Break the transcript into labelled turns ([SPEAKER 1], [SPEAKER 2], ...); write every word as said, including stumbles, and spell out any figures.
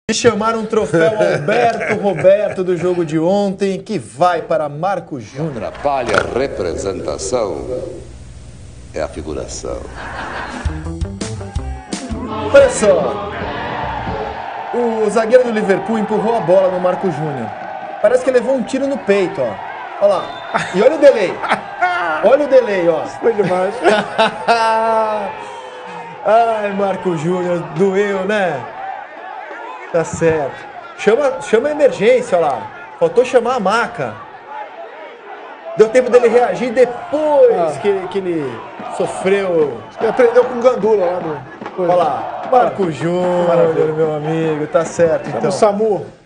[SPEAKER 1] E chamaram um troféu Alberto Roberto do jogo de ontem, que vai para Marco Júnior.
[SPEAKER 2] Atrapalha a representação é a figuração.
[SPEAKER 1] Olha só, o zagueiro do Liverpool empurrou a bola no Marco Júnior. Parece que levou um tiro no peito, ó. Olha lá. E olha o delay. Olha o delay, ó.
[SPEAKER 3] Foi demais.
[SPEAKER 1] Ai, Marco Júnior, doeu, né? Tá certo. Chama, chama a emergência, olha lá. Faltou chamar a maca. Deu tempo dele reagir depois ah. que, ele, que ele sofreu.
[SPEAKER 3] Ele aprendeu com o Gandula lá do...
[SPEAKER 1] Olha lá. Marco Júnior, meu amigo, tá certo então.
[SPEAKER 3] O SAMU.